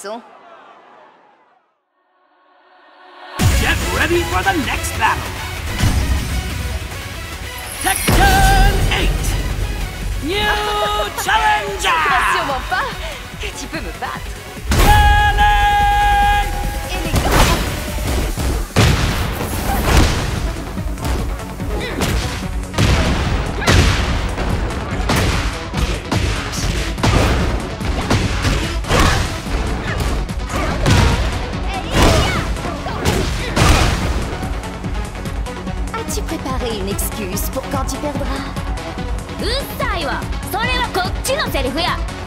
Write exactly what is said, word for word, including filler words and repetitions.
façon. Get ready for the next battle! Tekken eight! New Challenger! Je crois sûrement pas que tu peux me battre. Lili! Élégant. As-tu préparé une excuse pour quand tu perdras? うっさいわ。それはこっちのセリフや。